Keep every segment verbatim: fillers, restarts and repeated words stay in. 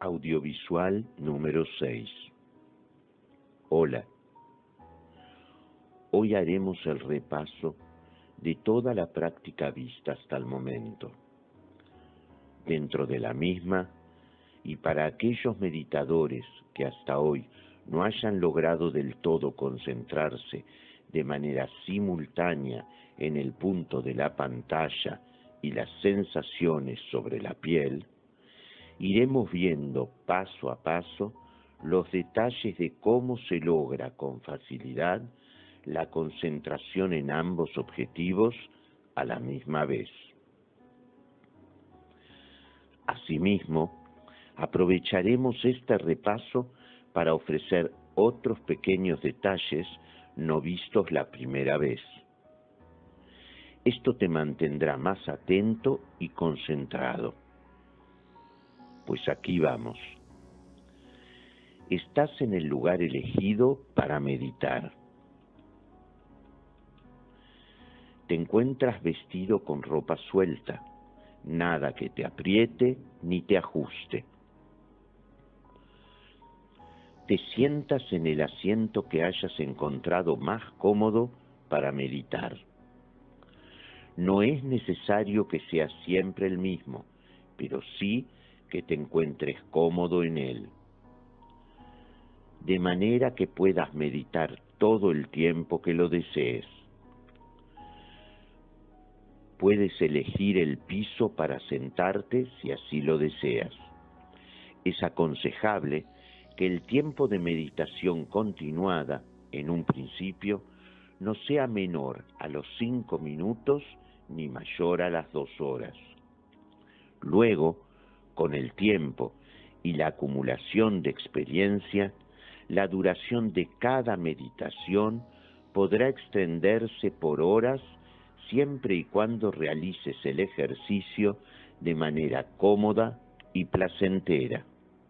Audiovisual número seis. Hola. Hoy haremos el repaso de toda la práctica vista hasta el momento. Dentro de la misma, y para aquellos meditadores que hasta hoy no hayan logrado del todo concentrarse de manera simultánea en el punto de la pantalla y las sensaciones sobre la piel, iremos viendo paso a paso los detalles de cómo se logra con facilidad la concentración en ambos objetivos a la misma vez. Asimismo, aprovecharemos este repaso para ofrecer otros pequeños detalles no vistos la primera vez. Esto te mantendrá más atento y concentrado. Pues aquí vamos. Estás en el lugar elegido para meditar. Te encuentras vestido con ropa suelta, nada que te apriete ni te ajuste. Te sientas en el asiento que hayas encontrado más cómodo para meditar. No es necesario que sea siempre el mismo, pero sí que te encuentres cómodo en él, de manera que puedas meditar todo el tiempo que lo desees. Puedes elegir el piso para sentarte si así lo deseas. Es aconsejable que el tiempo de meditación continuada, en un principio, no sea menor a los cinco minutos ni mayor a las dos horas. Luego, con el tiempo y la acumulación de experiencia, la duración de cada meditación podrá extenderse por horas siempre y cuando realices el ejercicio de manera cómoda y placentera.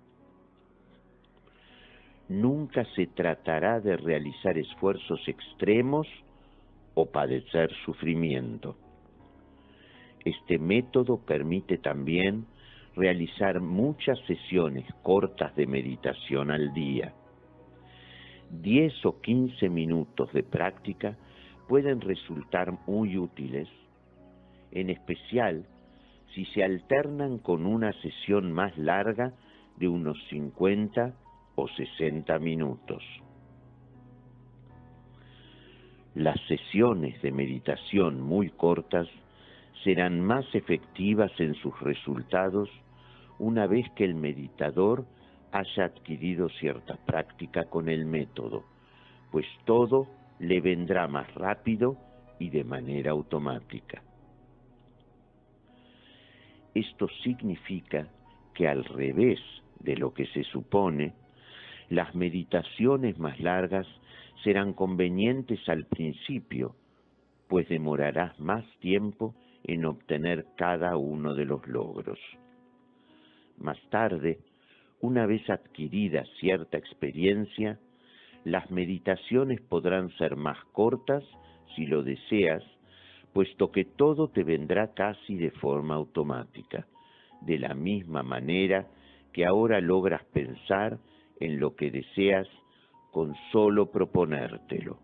Nunca se tratará de realizar esfuerzos extremos o padecer sufrimiento. Este método permite también realizar muchas sesiones cortas de meditación al día. diez o quince minutos de práctica pueden resultar muy útiles, en especial si se alternan con una sesión más larga de unos cincuenta o sesenta minutos. Las sesiones de meditación muy cortas serán más efectivas en sus resultados una vez que el meditador haya adquirido cierta práctica con el método, pues todo le vendrá más rápido y de manera automática. Esto significa que, al revés de lo que se supone, las meditaciones más largas serán convenientes al principio, pues demorarás más tiempo en obtener cada uno de los logros. Más tarde, una vez adquirida cierta experiencia, las meditaciones podrán ser más cortas si lo deseas, puesto que todo te vendrá casi de forma automática, de la misma manera que ahora logras pensar en lo que deseas con solo proponértelo.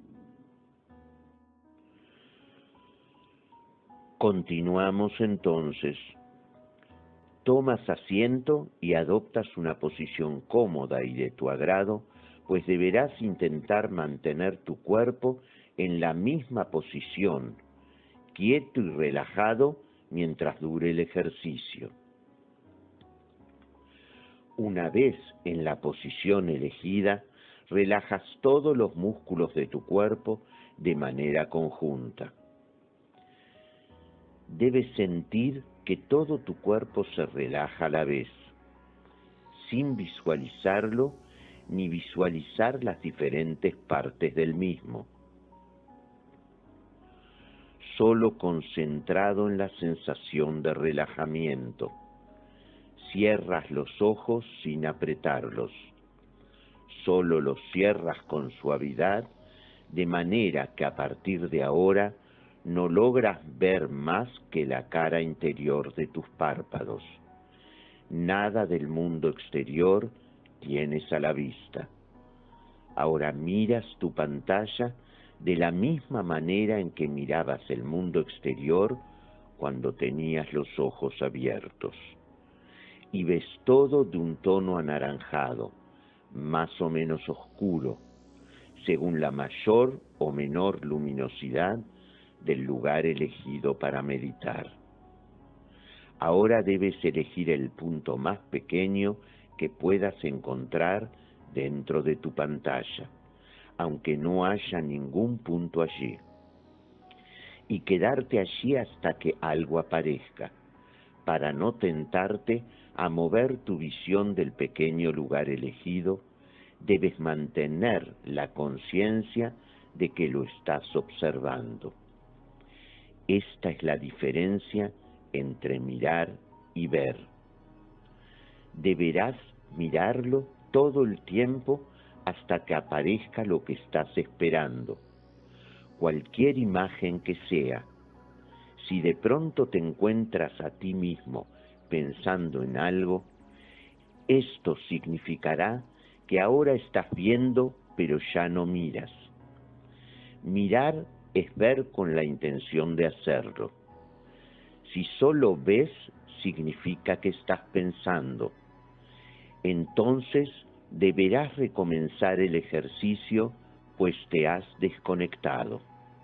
Continuamos entonces. Tomas asiento y adoptas una posición cómoda y de tu agrado, pues deberás intentar mantener tu cuerpo en la misma posición, quieto y relajado mientras dure el ejercicio. Una vez en la posición elegida, relajas todos los músculos de tu cuerpo de manera conjunta. Debes sentir que todo tu cuerpo se relaja a la vez, sin visualizarlo ni visualizar las diferentes partes del mismo. Solo concentrado en la sensación de relajamiento. Cierras los ojos sin apretarlos. Solo los cierras con suavidad, de manera que a partir de ahora no logras ver más que la cara interior de tus párpados. Nada del mundo exterior tienes a la vista. Ahora miras tu pantalla de la misma manera en que mirabas el mundo exterior cuando tenías los ojos abiertos. Y ves todo de un tono anaranjado, más o menos oscuro, según la mayor o menor luminosidad del lugar elegido para meditar. Ahora debes elegir el punto más pequeño que puedas encontrar dentro de tu pantalla, aunque no haya ningún punto allí, y quedarte allí hasta que algo aparezca, para no tentarte a mover tu visión del pequeño lugar elegido. Debes mantener la conciencia de que lo estás observando. Esta es la diferencia entre mirar y ver. Deberás mirarlo todo el tiempo hasta que aparezca lo que estás esperando, cualquier imagen que sea. Si de pronto te encuentras a ti mismo pensando en algo, esto significará que ahora estás viendo, pero ya no miras. Mirar es ver con la intención de hacerlo. Si solo ves, significa que estás pensando. Entonces deberás recomenzar el ejercicio, pues te has desconectado.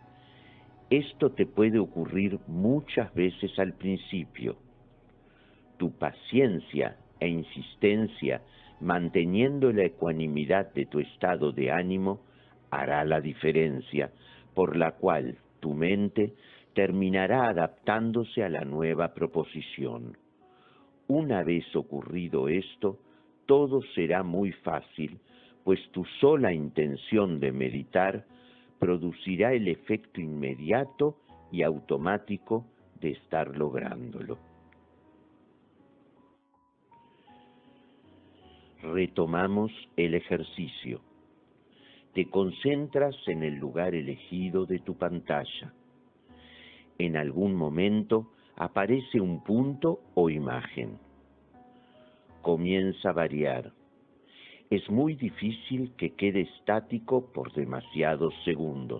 Esto te puede ocurrir muchas veces al principio. Tu paciencia e insistencia manteniendo la ecuanimidad de tu estado de ánimo hará la diferencia, por la cual tu mente terminará adaptándose a la nueva proposición. Una vez ocurrido esto, todo será muy fácil, pues tu sola intención de meditar producirá el efecto inmediato y automático de estar lográndolo. Retomamos el ejercicio. Te concentras en el lugar elegido de tu pantalla. En algún momento aparece un punto o imagen. Comienza a variar. Es muy difícil que quede estático por demasiados segundos.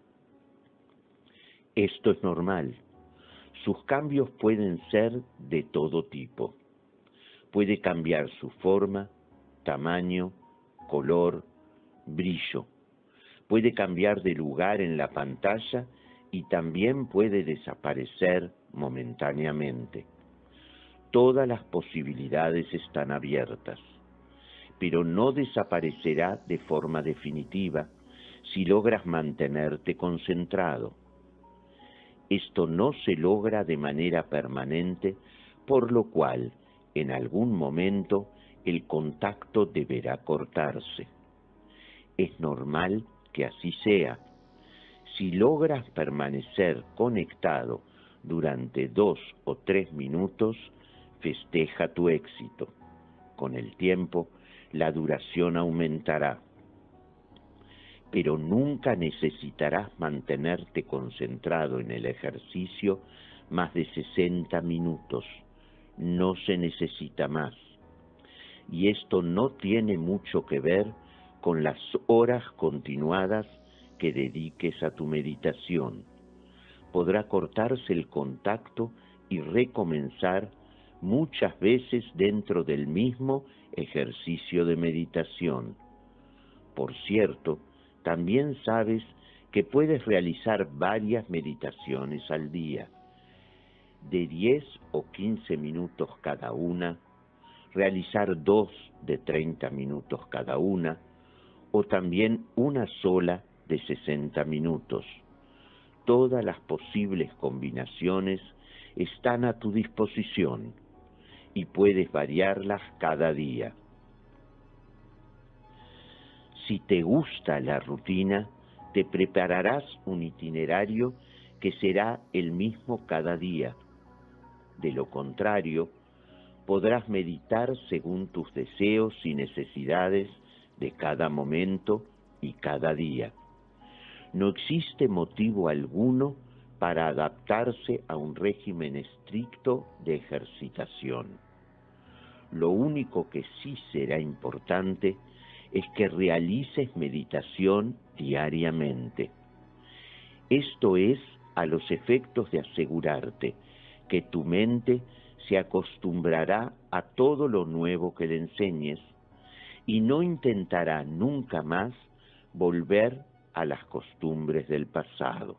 Esto es normal. Sus cambios pueden ser de todo tipo. Puede cambiar su forma, tamaño, color, brillo. Puede cambiar de lugar en la pantalla y también puede desaparecer momentáneamente. Todas las posibilidades están abiertas, pero no desaparecerá de forma definitiva si logras mantenerte concentrado. Esto no se logra de manera permanente, por lo cual, en algún momento, el contacto deberá cortarse. Es normal que así sea. Si logras permanecer conectado durante dos o tres minutos, festeja tu éxito. Con el tiempo, la duración aumentará. Pero nunca necesitarás mantenerte concentrado en el ejercicio más de sesenta minutos. No se necesita más. Y esto no tiene mucho que ver con las horas continuadas que dediques a tu meditación. Podrá cortarse el contacto y recomenzar muchas veces dentro del mismo ejercicio de meditación. Por cierto, también sabes que puedes realizar varias meditaciones al día, de diez o quince minutos cada una, realizar dos de treinta minutos cada una, o también una sola de sesenta minutos. Todas las posibles combinaciones están a tu disposición y puedes variarlas cada día. Si te gusta la rutina, te prepararás un itinerario que será el mismo cada día. De lo contrario, podrás meditar según tus deseos y necesidades de cada momento y cada día. No existe motivo alguno para adaptarse a un régimen estricto de ejercitación. Lo único que sí será importante es que realices meditación diariamente. Esto es a los efectos de asegurarte que tu mente se acostumbrará a todo lo nuevo que le enseñes y no intentará nunca más volver a las costumbres del pasado.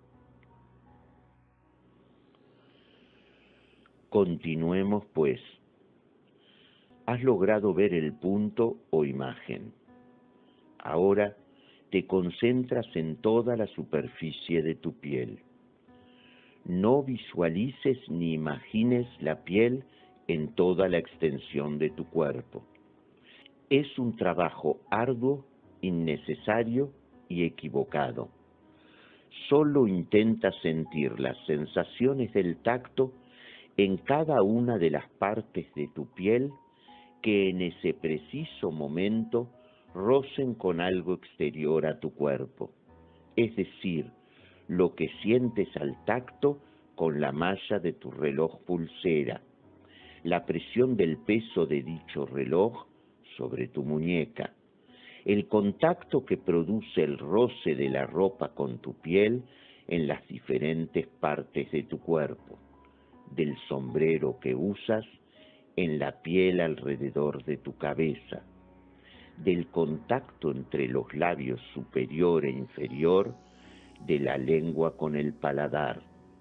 Continuemos pues. Has logrado ver el punto o imagen. Ahora te concentras en toda la superficie de tu piel. No visualices ni imagines la piel en toda la extensión de tu cuerpo. Es un trabajo arduo, innecesario y equivocado. Solo intenta sentir las sensaciones del tacto en cada una de las partes de tu piel que en ese preciso momento rocen con algo exterior a tu cuerpo, es decir, lo que sientes al tacto con la malla de tu reloj pulsera, la presión del peso de dicho reloj sobre tu muñeca, el contacto que produce el roce de la ropa con tu piel en las diferentes partes de tu cuerpo, del sombrero que usas en la piel alrededor de tu cabeza, del contacto entre los labios superior e inferior de la lengua con el paladar,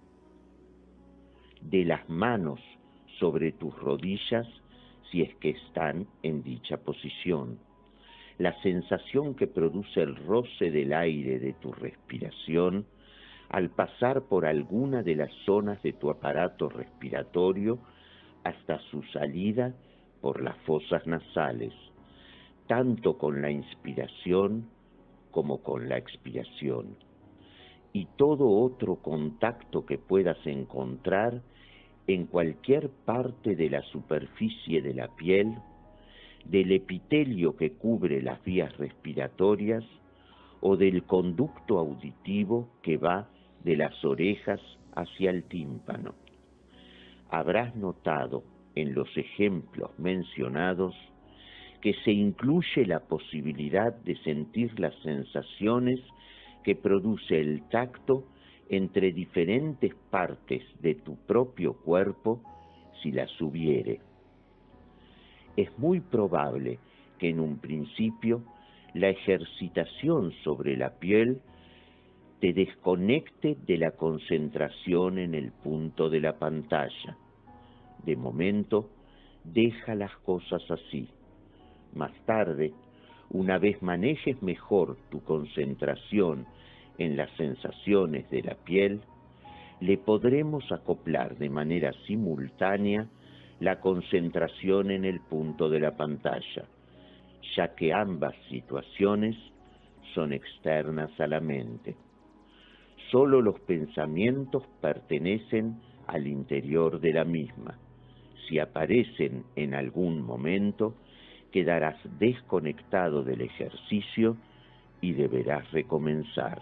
de las manos sobre tus rodillas si es que están en dicha posición, la sensación que produce el roce del aire de tu respiración al pasar por alguna de las zonas de tu aparato respiratorio hasta su salida por las fosas nasales, tanto con la inspiración como con la expiración, y todo otro contacto que puedas encontrar en cualquier parte de la superficie de la piel, del epitelio que cubre las vías respiratorias o del conducto auditivo que va de las orejas hacia el tímpano. Habrás notado en los ejemplos mencionados que se incluye la posibilidad de sentir las sensaciones que produce el tacto entre diferentes partes de tu propio cuerpo si las hubiere. Es muy probable que en un principio la ejercitación sobre la piel te desconecte de la concentración en el punto de la pantalla. De momento, deja las cosas así. Más tarde, una vez manejes mejor tu concentración en las sensaciones de la piel, le podremos acoplar de manera simultánea la concentración en el punto de la pantalla, ya que ambas situaciones son externas a la mente. Solo los pensamientos pertenecen al interior de la misma. Si aparecen en algún momento, quedarás desconectado del ejercicio y deberás recomenzar.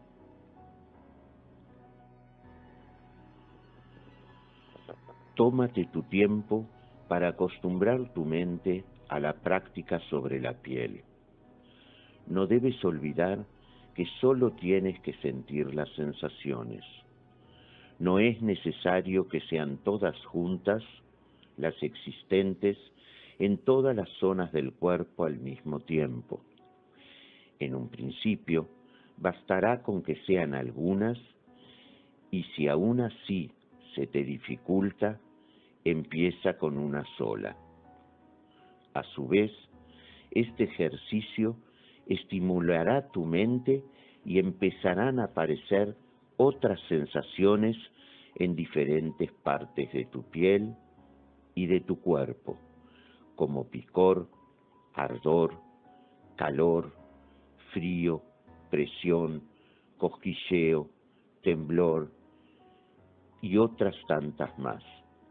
Tómate tu tiempo para acostumbrar tu mente a la práctica sobre la piel. No debes olvidar que solo tienes que sentir las sensaciones. No es necesario que sean todas juntas las existentes en todas las zonas del cuerpo al mismo tiempo. En un principio, bastará con que sean algunas, y si aún así se te dificulta, empieza con una sola. A su vez, este ejercicio estimulará tu mente y empezarán a aparecer otras sensaciones en diferentes partes de tu piel y de tu cuerpo, como picor, ardor, calor, frío, presión, cosquilleo, temblor y otras tantas más.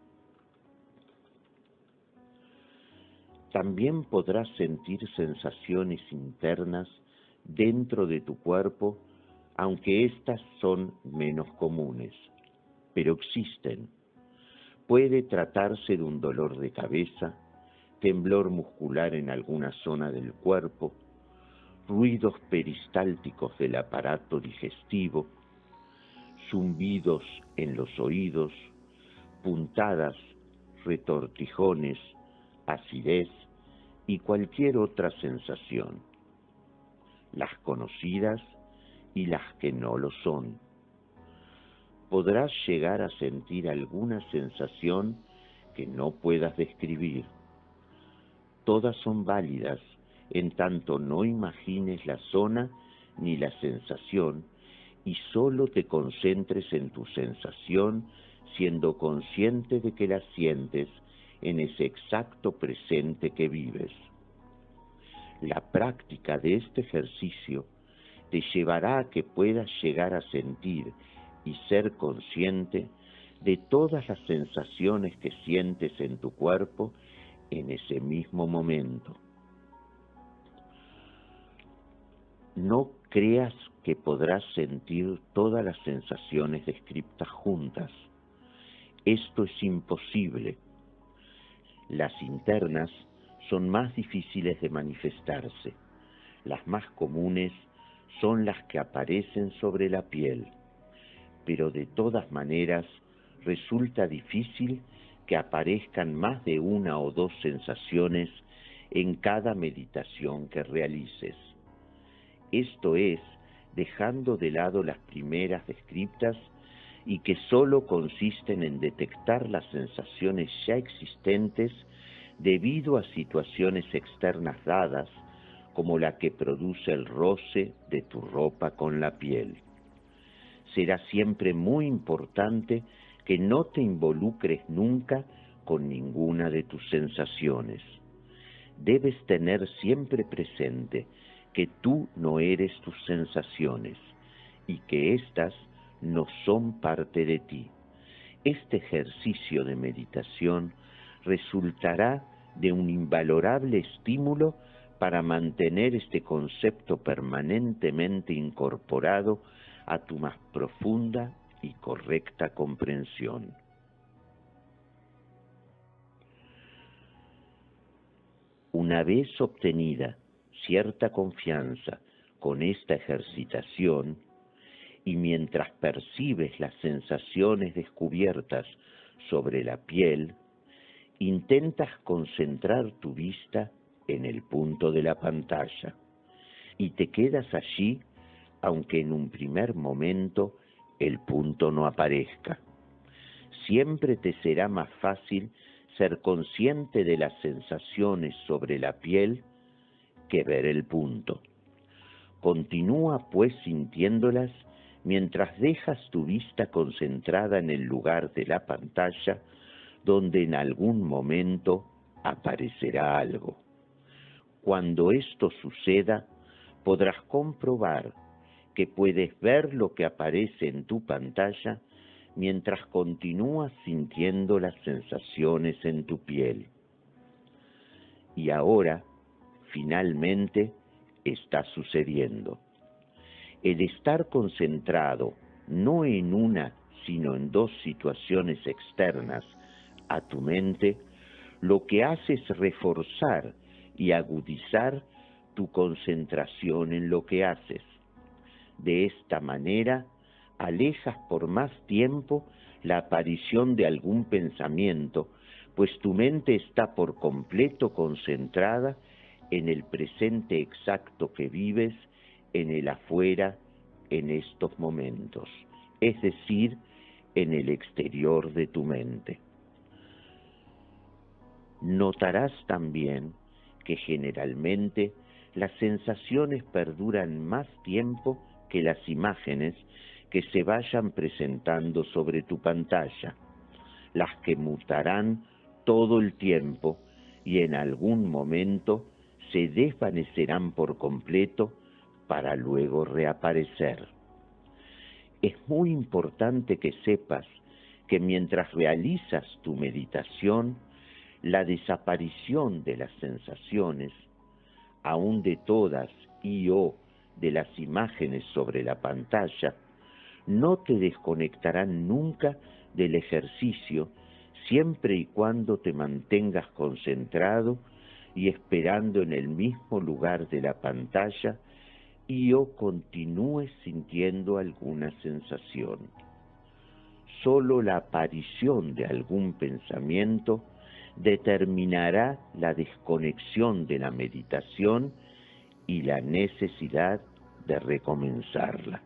También podrás sentir sensaciones internas dentro de tu cuerpo, aunque éstas son menos comunes, pero existen. Puede tratarse de un dolor de cabeza, temblor muscular en alguna zona del cuerpo, ruidos peristálticos del aparato digestivo, zumbidos en los oídos, puntadas, retortijones, acidez y cualquier otra sensación, las conocidas y las que no lo son. Podrás llegar a sentir alguna sensación que no puedas describir. Todas son válidas en tanto no imagines la zona ni la sensación y solo te concentres en tu sensación, siendo consciente de que la sientes en ese exacto presente que vives. La práctica de este ejercicio te llevará a que puedas llegar a sentir y ser consciente de todas las sensaciones que sientes en tu cuerpo en ese mismo momento. No creas que podrás sentir todas las sensaciones descritas juntas. Esto es imposible. Las internas son más difíciles de manifestarse. Las más comunes son las que aparecen sobre la piel, pero de todas maneras resulta difícil que aparezcan más de una o dos sensaciones en cada meditación que realices. Esto es, dejando de lado las primeras descritas y que solo consisten en detectar las sensaciones ya existentes debido a situaciones externas dadas, como la que produce el roce de tu ropa con la piel. Será siempre muy importante que no te involucres nunca con ninguna de tus sensaciones. Debes tener siempre presente que tú no eres tus sensaciones y que éstas no son parte de ti. Este ejercicio de meditación resultará de un invalorable estímulo para mantener este concepto permanentemente incorporado a tu más profunda y correcta comprensión. Una vez obtenida cierta confianza con esta ejercitación, y mientras percibes las sensaciones descubiertas sobre la piel, intentas concentrar tu vista en el punto de la pantalla y te quedas allí aunque en un primer momento el punto no aparezca. Siempre te será más fácil ser consciente de las sensaciones sobre la piel que ver el punto. Continúa pues sintiéndolas mientras dejas tu vista concentrada en el lugar de la pantalla donde en algún momento aparecerá algo. Cuando esto suceda, podrás comprobar que puedes ver lo que aparece en tu pantalla mientras continúas sintiendo las sensaciones en tu piel. Y ahora, finalmente, está sucediendo. El estar concentrado no en una, sino en dos situaciones externas a tu mente, lo que hace es reforzar y agudizar tu concentración en lo que haces. De esta manera, alejas por más tiempo la aparición de algún pensamiento, pues tu mente está por completo concentrada en el presente exacto que vives, en el afuera, en estos momentos, es decir, en el exterior de tu mente. Notarás también que generalmente las sensaciones perduran más tiempo que las imágenes que se vayan presentando sobre tu pantalla, las que mutarán todo el tiempo y en algún momento se desvanecerán por completo para luego reaparecer. Es muy importante que sepas que mientras realizas tu meditación, la desaparición de las sensaciones, aun de todas y o de las imágenes sobre la pantalla, no te desconectarán nunca del ejercicio siempre y cuando te mantengas concentrado y esperando en el mismo lugar de la pantalla y o continúes sintiendo alguna sensación. Solo la aparición de algún pensamiento determinará la desconexión de la meditación y la necesidad de recomenzarla.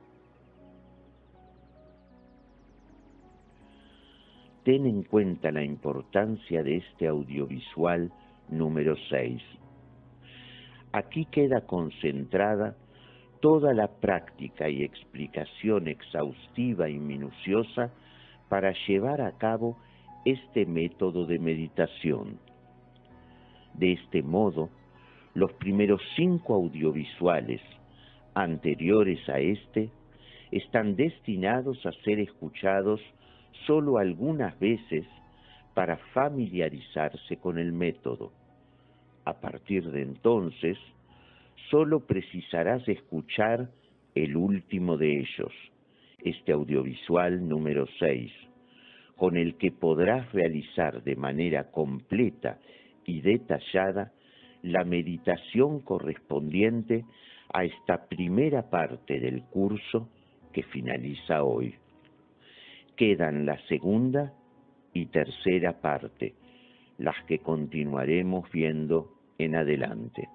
Ten en cuenta la importancia de este audiovisual número seis. Aquí queda concentrada toda la práctica y explicación exhaustiva y minuciosa para llevar a cabo este método de meditación. De este modo, los primeros cinco audiovisuales anteriores a este están destinados a ser escuchados solo algunas veces para familiarizarse con el método. A partir de entonces, solo precisarás escuchar el último de ellos, este audiovisual número seis, con el que podrás realizar de manera completa y detallada la meditación correspondiente a esta primera parte del curso que finaliza hoy. Quedan la segunda y tercera parte, las que continuaremos viendo en adelante.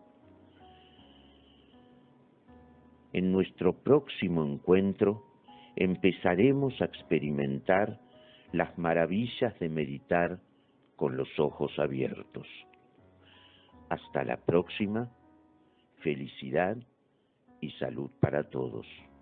En nuestro próximo encuentro empezaremos a experimentar las maravillas de meditar con los ojos abiertos. Hasta la próxima, felicidad y salud para todos.